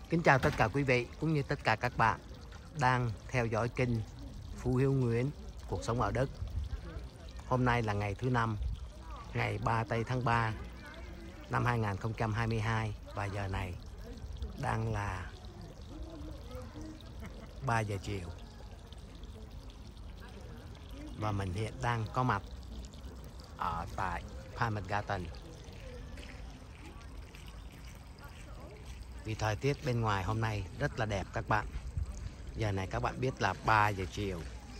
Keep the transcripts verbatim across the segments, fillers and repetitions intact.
Kính chào tất cả quý vị cũng như tất cả các bạn đang theo dõi kênh Phú Hiếu Nguyễn Cuộc Sống Ở Đức. Hôm nay là ngày thứ năm, ngày ba tây tháng ba năm hai nghìn không trăm hai mươi hai, và giờ này đang là ba giờ chiều. Và mình hiện đang có mặt ở tại Palm Garden. Vì thời tiết bên ngoài hôm nay rất là đẹp các bạn. Giờ này các bạn biết là ba giờ chiều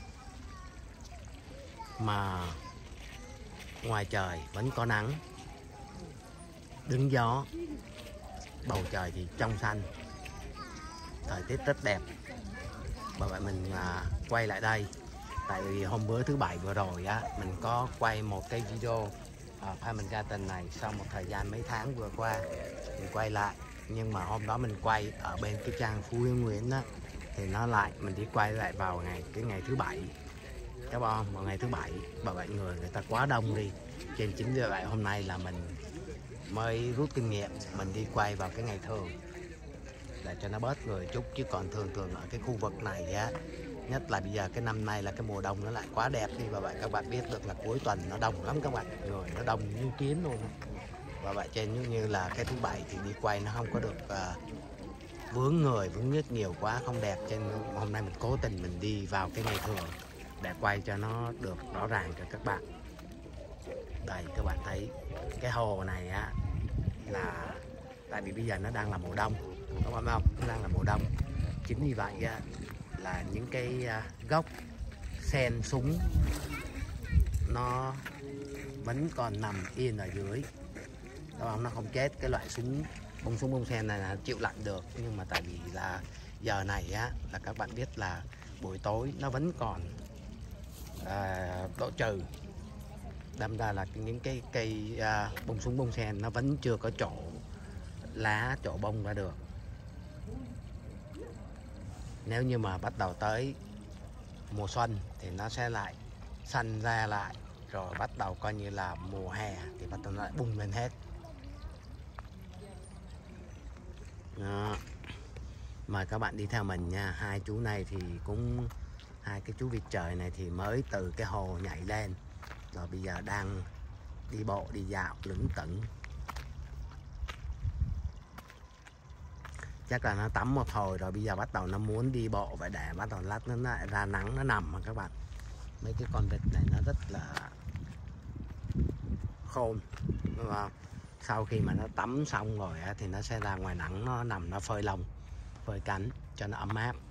mà ngoài trời vẫn có nắng, đứng gió, bầu trời thì trong xanh, thời tiết rất đẹp. Bởi vậy mình à, quay lại đây. Tại vì hôm bữa thứ bảy vừa rồi á, mình có quay một cái video ở Palm Garden này sau một thời gian mấy tháng vừa qua mình quay lại. Nhưng mà hôm đó mình quay ở bên cái trang Phú Hiếu Nguyễn á, thì nó lại mình đi quay lại vào ngày cái ngày thứ bảy các bạn, vào ngày thứ bảy. Bởi vậy người người ta quá đông đi, trên chính vì vậy hôm nay là mình mới rút kinh nghiệm, mình đi quay vào cái ngày thường để cho nó bớt người chút. Chứ còn thường thường ở cái khu vực này á, nhất là bây giờ cái năm nay là cái mùa đông nó lại quá đẹp đi. Và vậy các bạn biết được là cuối tuần nó đông lắm các bạn, người nó đông như kiến luôn. Và vậy trên như, như là cái thứ bảy thì đi quay nó không có được uh, vướng người vướng nhít nhiều quá, không đẹp. Trên hôm nay mình cố tình mình đi vào cái ngày thường để quay cho nó được rõ ràng cho các bạn. Đây các bạn thấy cái hồ này á, là tại vì bây giờ nó đang là mùa đông, các bạn thấy không, nó đang là mùa đông. Chính vì vậy á, là những cái uh, gốc sen súng nó vẫn còn nằm yên ở dưới. Các bạn, nó không chết. Cái loại súng bông súng bông sen này là chịu lạnh được. Nhưng mà tại vì là giờ này á, là các bạn biết là buổi tối nó vẫn còn à, độ trừ, đâm ra là những cái cây à, bông súng bông sen nó vẫn chưa có chỗ lá, chỗ bông ra được. Nếu như mà bắt đầu tới mùa xuân thì nó sẽ lại xanh ra lại, rồi bắt đầu coi như là mùa hè thì bắt đầu nó lại bung lên hết. Đó. Mời các bạn đi theo mình nha. Hai chú này thì cũng hai cái chú vịt trời này thì mới từ cái hồ nhảy lên, rồi bây giờ đang đi bộ đi dạo lững tững. Chắc là nó tắm một hồi rồi bây giờ bắt đầu nó muốn đi bộ, vậy để bắt đầu lát nó lại ra nắng nó nằm mà các bạn. Mấy cái con vịt này nó rất là khôn, đúng không? Sau khi mà nó tắm xong rồi á, thì nó sẽ ra ngoài nắng, nó nằm nó phơi lông, phơi cánh cho nó ấm áp.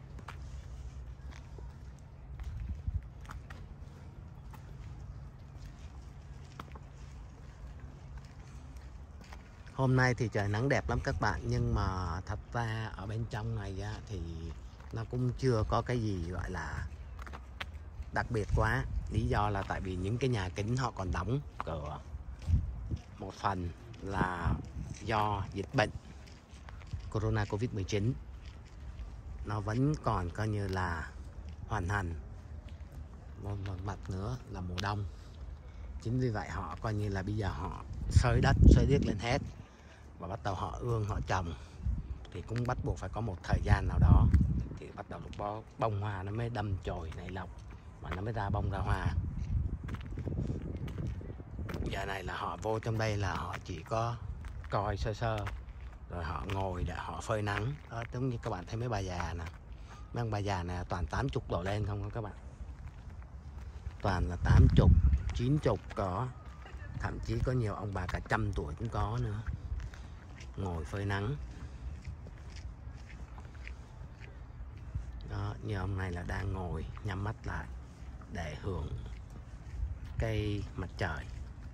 Hôm nay thì trời nắng đẹp lắm các bạn, nhưng mà thật ra ở bên trong này á, thì nó cũng chưa có cái gì gọi là đặc biệt quá. Lý do là tại vì những cái nhà kính họ còn đóng cửa. Một phần là do dịch bệnh Corona Covid mười chín nó vẫn còn coi như là hoàn hành. Một mặt nữa là mùa đông. Chính vì vậy họ coi như là bây giờ họ xới đất, xới điếc lên hết, và bắt đầu họ ương, họ trồng. Thì cũng bắt buộc phải có một thời gian nào đó thì bắt đầu lúc bông hoa nó mới đâm chồi nảy lọc, mà nó mới ra bông ra hoa. Giờ này là họ vô trong đây là họ chỉ có coi sơ sơ, rồi họ ngồi để họ phơi nắng. Đó, giống như các bạn thấy mấy bà già nè, mấy ông bà già này toàn tám chục đổ lên không các bạn, toàn là tám chục, chín chục có, thậm chí có nhiều ông bà cả trăm tuổi cũng có nữa, ngồi phơi nắng. Đó, như ông này là đang ngồi nhắm mắt lại để hưởng cây mặt trời.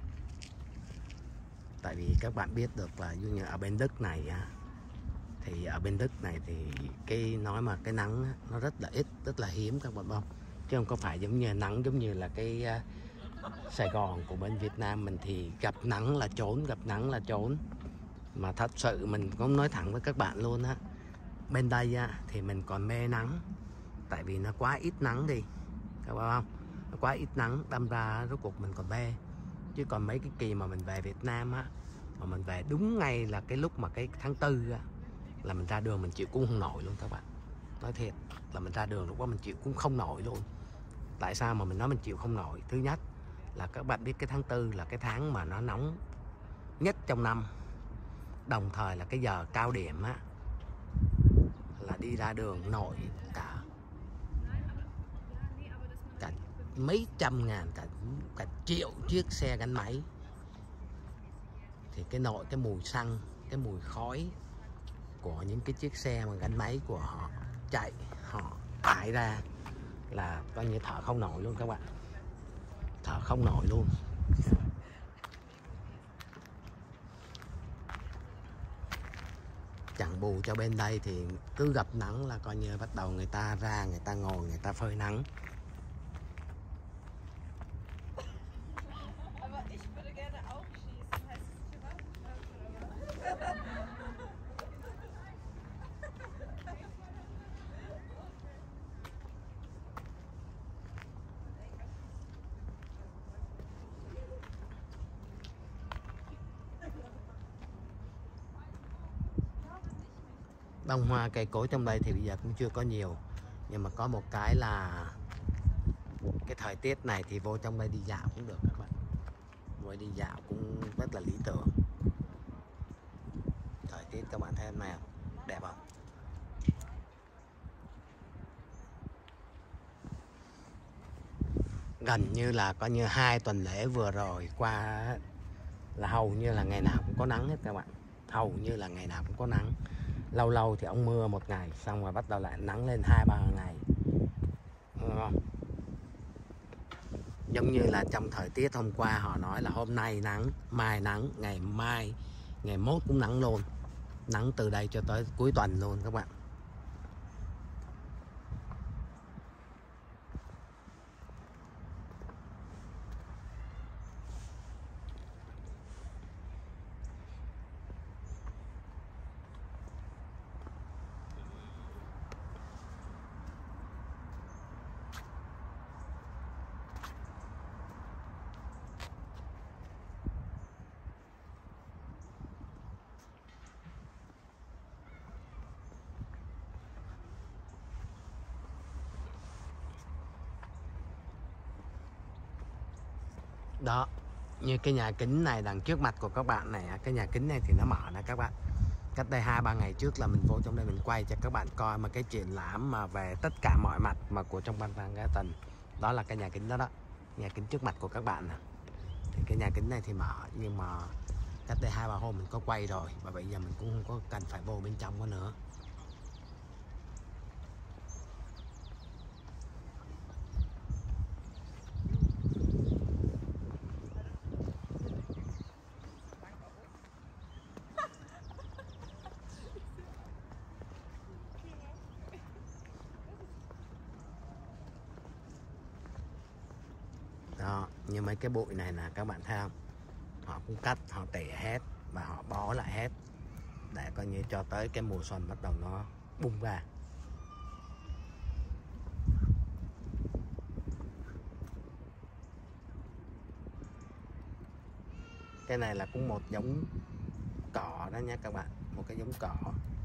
Tại vì các bạn biết được là như ở bên Đức này á, thì ở bên Đức này thì cái nói mà cái nắng á, nó rất là ít, rất là hiếm các bạn không, chứ không có phải giống như nắng giống như là cái uh, Sài Gòn của bên Việt Nam mình thì gặp nắng là trốn, gặp nắng là trốn. Mà thật sự mình cũng nói thẳng với các bạn luôn á, bên đây á, thì mình còn mê nắng, tại vì nó quá ít nắng đi các bạn không, nó quá ít nắng, đâm ra rốt cuộc mình còn mê. Chứ còn mấy cái kỳ mà mình về Việt Nam á, mà mình về đúng ngay là cái lúc mà cái tháng tư á, là mình ra đường mình chịu cũng không nổi luôn các bạn. Nói thiệt là mình ra đường lúc đó mình chịu cũng không nổi luôn. Tại sao mà mình nói mình chịu không nổi? Thứ nhất là các bạn biết cái tháng tư là cái tháng mà nó nóng nhất trong năm, đồng thời là cái giờ cao điểm á, là đi ra đường nổi cả cả mấy trăm ngàn, cả cả triệu chiếc xe gắn máy. Thì cái nội cái mùi xăng, cái mùi khói của những cái chiếc xe mà gắn máy của họ chạy, họ thải ra là coi như thở không nổi luôn các bạn. Thở không nổi luôn. Chẳng bù cho bên đây thì cứ gặp nắng là coi như bắt đầu người ta ra, người ta ngồi, người ta phơi nắng. Bông hoa cây cối trong đây thì bây giờ cũng chưa có nhiều, nhưng mà có một cái là cái thời tiết này thì vô trong đây đi dạo cũng được các bạn. Ngồi đi dạo cũng rất là lý tưởng. Thời tiết các bạn thấy hôm nay đẹp không? Gần như là coi như hai tuần lễ vừa rồi qua là hầu như là ngày nào cũng có nắng hết các bạn. Hầu như là ngày nào cũng có nắng. Lâu lâu thì ông mưa một ngày, xong rồi bắt đầu lại nắng lên hai ba ngày. Đúng không? Giống như là trong thời tiết hôm qua họ nói là hôm nay nắng, mai nắng, ngày mai, ngày mốt cũng nắng luôn. Nắng từ đây cho tới cuối tuần luôn các bạn. Đó, như cái nhà kính này đằng trước mặt của các bạn này, cái nhà kính này thì nó mở nè các bạn. Cách đây hai ba ngày trước là mình vô trong đây mình quay cho các bạn coi mà cái triển lãm mà về tất cả mọi mặt mà của trong Phan Rang Garden. Đó là cái nhà kính đó đó, nhà kính trước mặt của các bạn nè. Thì cái nhà kính này thì mở, nhưng mà cách đây hai ba hôm mình có quay rồi, và bây giờ mình cũng không có cần phải vô bên trong có nữa. Đó, như mấy cái bụi này nè các bạn thấy không? Họ cũng cắt, họ tỉa hết và họ bó lại hết để coi như cho tới cái mùa xuân bắt đầu nó bung ra. Cái này là cũng một giống cỏ đó nha các bạn, một cái giống cỏ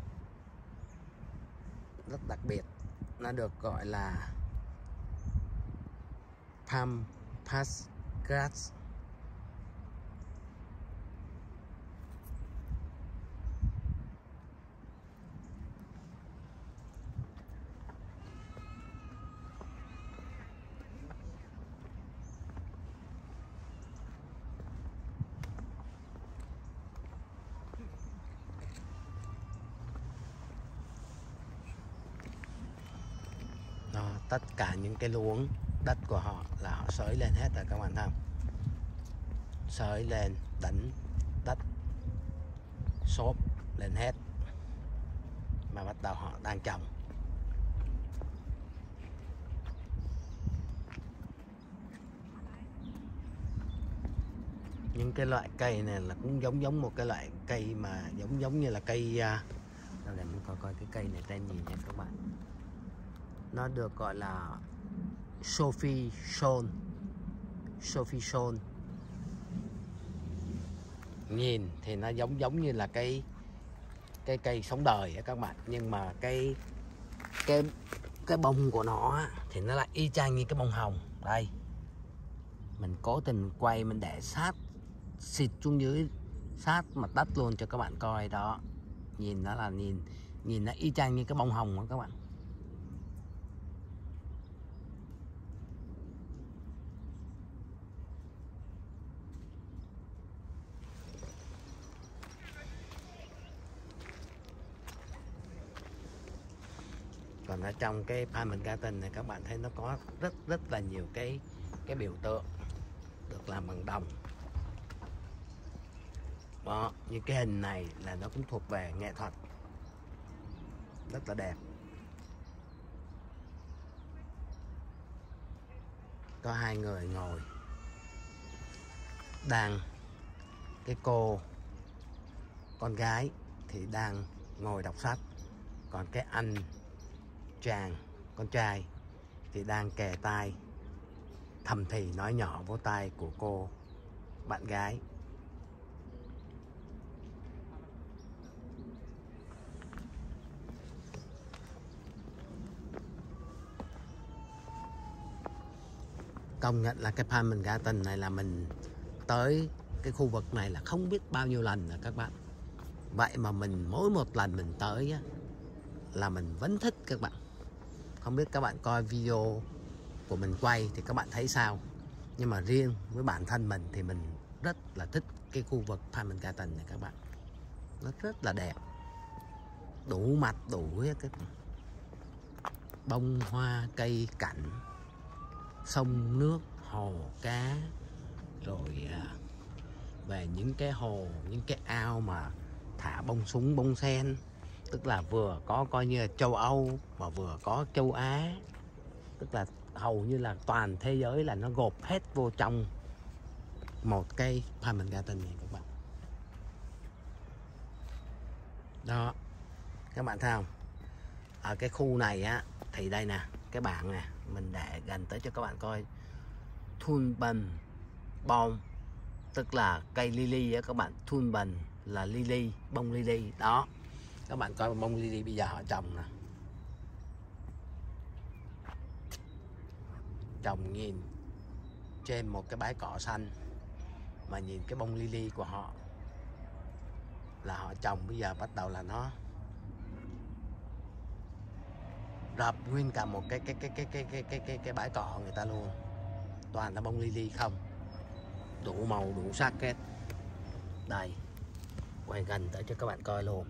rất đặc biệt, nó được gọi là Pampas grass. Đó, tất cả những cái luống đất của họ là họ xới lên hết rồi các bạn thấy không? Xới lên, đánh đất, xốp lên hết mà bắt đầu họ đang trồng. Những cái loại cây này là cũng giống giống một cái loại cây mà giống giống như là cây đâu để mình coi coi cái cây này tên gì nha các bạn. Nó được gọi là Sophie Son. Sophie Son. Nhìn thì nó giống giống như là cái cái cây sống đời á các bạn, nhưng mà cái cái cái bông của nó thì nó lại y chang như cái bông hồng. Đây, mình cố tình quay, mình để sát xịt xuống dưới, sát mặt đất luôn cho các bạn coi đó. Nhìn nó là nhìn nhìn nó y chang như cái bông hồng đó các bạn. Còn ở trong cái Palm Garden này các bạn thấy nó có rất rất là nhiều cái cái biểu tượng được làm bằng đồng. Đó, như cái hình này là nó cũng thuộc về nghệ thuật, rất là đẹp. Có hai người ngồi, đang cái cô con gái thì đang ngồi đọc sách, còn cái anh chàng con trai thì đang kề tai thầm thì nói nhỏ vô tai của cô bạn gái. Công nhận là cái Palm Garden này là mình tới cái khu vực này là không biết bao nhiêu lần rồi các bạn. Vậy mà mình mỗi một lần mình tới á, là mình vẫn thích các bạn. Không biết các bạn coi video của mình quay thì các bạn thấy sao, nhưng mà riêng với bản thân mình thì mình rất là thích cái khu vực Palm Garden này các bạn. Nó rất là đẹp, đủ mặt đủ hết các bông hoa cây cảnh, sông nước hồ cá, rồi à, về những cái hồ, những cái ao mà thả bông súng bông sen, tức là vừa có coi như là châu Âu mà vừa có châu Á, tức là hầu như là toàn thế giới là nó gộp hết vô trong một cái Palm Garden này các bạn. Đó, các bạn thấy không? Ở cái khu này á thì đây nè, cái bảng nè, mình để gần tới cho các bạn coi. Tulpan bông, tức là cây lily á các bạn. Tulpan là lily, bông lily đó. Các bạn coi bông lily bây giờ họ trồng nè, trồng nhìn trên một cái bãi cỏ xanh, mà nhìn cái bông lily của họ là họ trồng bây giờ bắt đầu là nó rập nguyên cả một cái cái cái cái cái cái cái cái, cái bãi cỏ người ta luôn, toàn là bông lily không, đủ màu đủ sắc hết. Đây, quay gần tới cho các bạn coi luôn.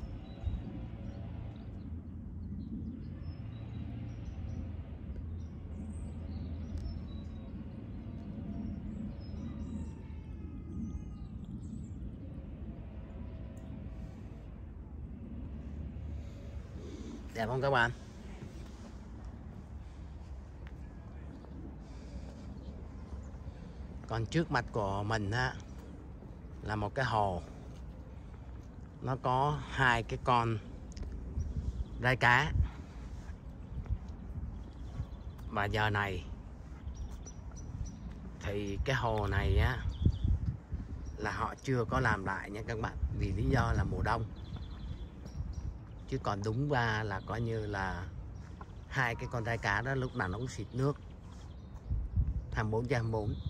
Đẹp không các bạn? Còn trước mặt của mình á là một cái hồ, nó có hai cái con rai cá. Và giờ này thì cái hồ này á là họ chưa có làm lại nha các bạn, vì lý do là mùa đông. Chứ còn đúng ra là coi như là hai cái con rai cá đó lúc nào nó cũng xịt nước hai mươi bốn trên hai mươi bốn.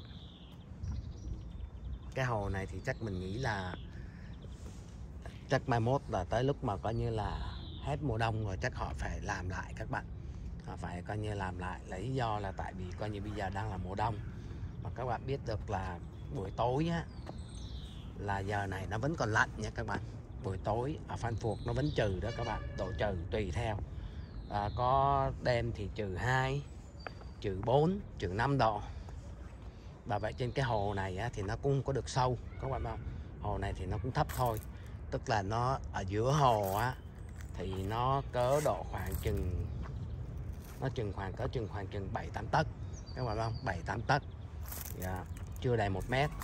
Cái hồ này thì chắc mình nghĩ là chắc mai mốt là tới lúc mà coi như là hết mùa đông rồi chắc họ phải làm lại các bạn. Họ phải coi như làm lại, lý do là tại vì coi như bây giờ đang là mùa đông. Mà các bạn biết được là buổi tối á, là giờ này nó vẫn còn lạnh nha các bạn. Buổi tối ở Phan Phuoc nó vẫn trừ đó các bạn, độ trừ tùy theo. À, có đêm thì trừ hai, trừ bốn, trừ năm độ. Và vậy trên cái hồ này á, thì nó cũng không có được sâu các bạn không? Hồ này thì nó cũng thấp thôi. Tức là nó ở giữa hồ á thì nó cỡ độ khoảng chừng nó chừng khoảng cỡ chừng khoảng chừng bảy tám tấc các bạn không? bảy tám tấc. Yeah. Chưa đầy một mét.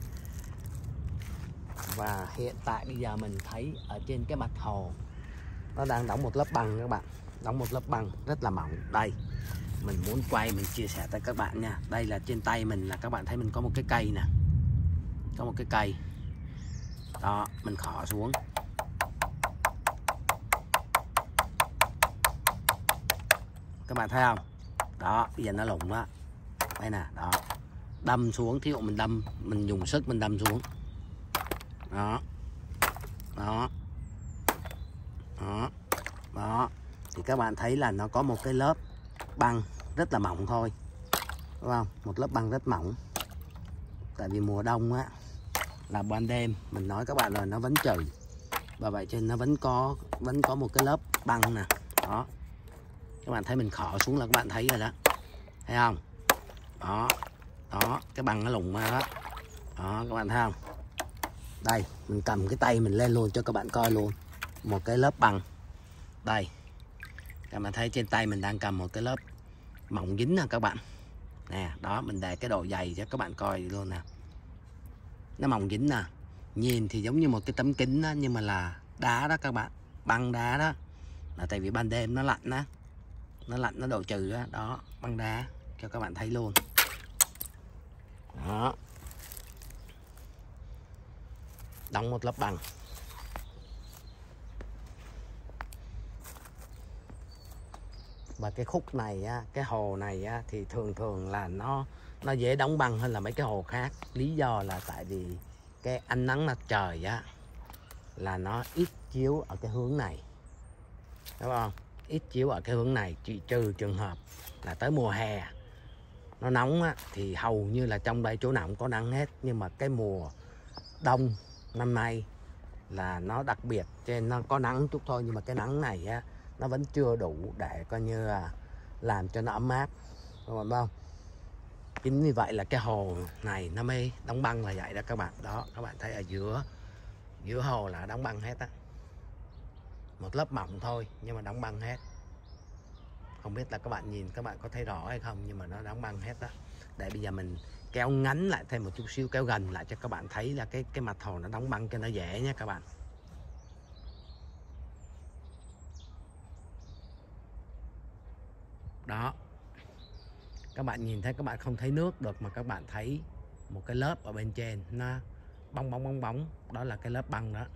Và hiện tại bây giờ mình thấy ở trên cái mặt hồ nó đang đóng một lớp băng các bạn, đóng một lớp băng rất là mỏng. Đây, mình muốn quay mình chia sẻ tới các bạn nha. Đây là trên tay mình là các bạn thấy mình có một cái cây nè, có một cái cây đó, mình khỏ xuống các bạn thấy không? Đó, bây giờ nó lủng đó. Đây nè, đó. Đâm xuống, thí dụ mình đâm, mình dùng sức mình đâm xuống. Đó. Đó. Đó. Đó. Thì các bạn thấy là nó có một cái lớp băng rất là mỏng thôi. Đúng không? Một lớp băng rất mỏng. Tại vì mùa đông á là ban đêm, mình nói các bạn là nó vẫn trừ. Và vậy cho nên nó vẫn có vẫn có một cái lớp băng nè. Đó. Các bạn thấy mình khọ xuống là các bạn thấy rồi đó. Thấy không? Đó. Đó, cái băng nó lủng ra đó. Đó, các bạn thấy không? Đây, mình cầm cái tay mình lên luôn cho các bạn coi luôn. Một cái lớp băng. Đây. Các bạn thấy trên tay mình đang cầm một cái lớp mỏng dính nè các bạn. Nè, đó, mình để cái độ dày cho các bạn coi luôn nè. Nó mỏng dính nè. Nhìn thì giống như một cái tấm kính đó, nhưng mà là đá đó các bạn. Băng đá đó. Là tại vì ban đêm nó lạnh á. Nó lạnh, nó độ trừ đó. Đó, băng đá cho các bạn thấy luôn. Đó. Đóng một lớp băng. Và cái khúc này á, cái hồ này á, thì thường thường là nó nó dễ đóng băng hơn là mấy cái hồ khác. Lý do là tại vì cái ánh nắng mặt trời á là nó ít chiếu ở cái hướng này, đúng không? Ít chiếu ở cái hướng này, chỉ trừ trường hợp là tới mùa hè nó nóng á, thì hầu như là trong đây chỗ nào cũng có nắng hết. Nhưng mà cái mùa đông năm nay là nó đặc biệt, cho nên nó có nắng chút thôi, nhưng mà cái nắng này á nó vẫn chưa đủ để coi như là làm cho nó ấm áp, đúng không? Chính vì vậy là cái hồ này nó mới đóng băng là vậy đó các bạn. Đó, các bạn thấy ở giữa giữa hồ là đóng băng hết á. Một lớp mỏng thôi nhưng mà đóng băng hết. Không biết là các bạn nhìn các bạn có thấy rõ hay không, nhưng mà nó đóng băng hết đó. Để bây giờ mình kéo ngắn lại thêm một chút xíu, kéo gần lại cho các bạn thấy là cái cái mặt hồ nó đóng băng cho nó dễ nhé các bạn. Đó. Các bạn nhìn thấy, các bạn không thấy nước được mà các bạn thấy một cái lớp ở bên trên nó bong bóng bong bóng, đó là cái lớp băng đó.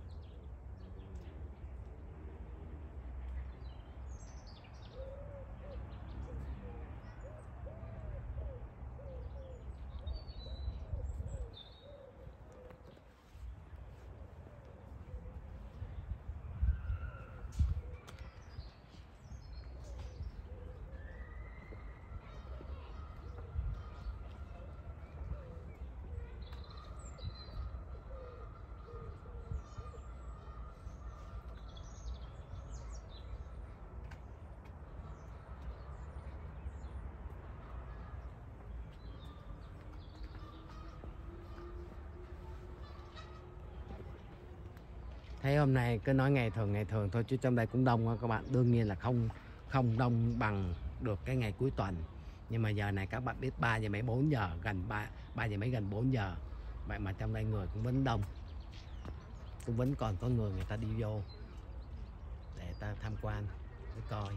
Thấy hôm nay cứ nói ngày thường ngày thường thôi, chứ trong đây cũng đông á các bạn. Đương nhiên là không không đông bằng được cái ngày cuối tuần. Nhưng mà giờ này các bạn biết ba giờ mấy bốn giờ, gần ba ba giờ mấy gần bốn giờ. Vậy mà trong đây người cũng vẫn đông. Cũng vẫn còn có người người ta đi vô để ta tham quan, để coi.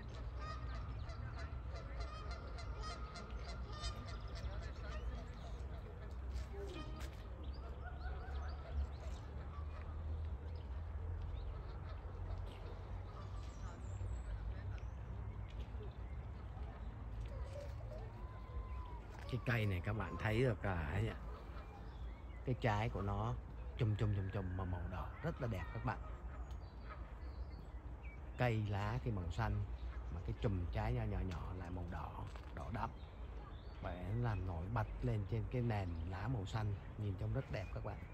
Cái cây này các bạn thấy được cả cái trái của nó chùm chùm chùm chùm mà màu đỏ rất là đẹp các bạn. Cây lá thì màu xanh mà cái chùm trái nhỏ nhỏ nhỏ lại màu đỏ, đỏ đậm. Vậy nó làm nổi bật lên trên cái nền lá màu xanh, nhìn trông rất đẹp các bạn.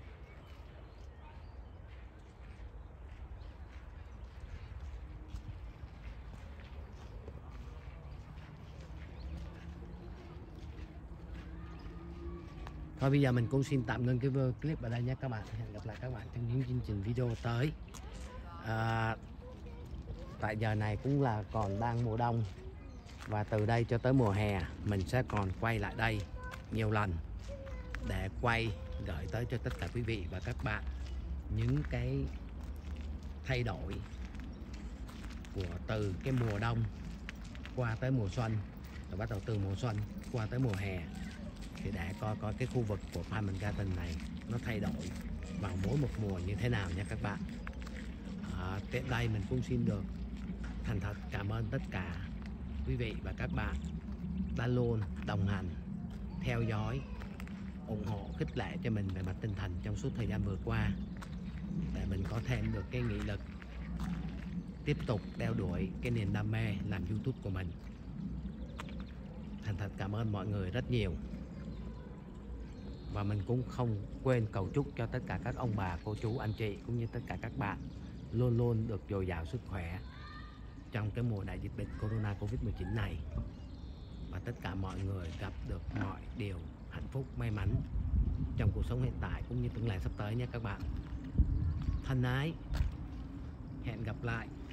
Thôi bây giờ mình cũng xin tạm ngưng cái clip ở đây nhé các bạn. Hẹn gặp lại các bạn trong những chương trình video tới. À, tại giờ này cũng là còn đang mùa đông. Và từ đây cho tới mùa hè mình sẽ còn quay lại đây nhiều lần để quay gửi tới cho tất cả quý vị và các bạn những cái thay đổi của từ cái mùa đông qua tới mùa xuân, rồi bắt đầu từ mùa xuân qua tới mùa hè, thì để coi coi cái khu vực của Palm Garden này nó thay đổi vào mỗi một mùa như thế nào nha các bạn. À, đến đây mình cũng xin được thành thật cảm ơn tất cả quý vị và các bạn đã luôn đồng hành, theo dõi, ủng hộ, khích lệ cho mình về mặt tinh thần trong suốt thời gian vừa qua, để mình có thêm được cái nghị lực tiếp tục đeo đuổi cái niềm đam mê làm YouTube của mình. Thành thật cảm ơn mọi người rất nhiều. Và mình cũng không quên cầu chúc cho tất cả các ông bà, cô chú, anh chị cũng như tất cả các bạn luôn luôn được dồi dào sức khỏe trong cái mùa đại dịch bệnh Corona Covid mười chín này. Và tất cả mọi người gặp được mọi điều hạnh phúc, may mắn trong cuộc sống hiện tại cũng như tương lai sắp tới nhé các bạn. Thân ái, hẹn gặp lại.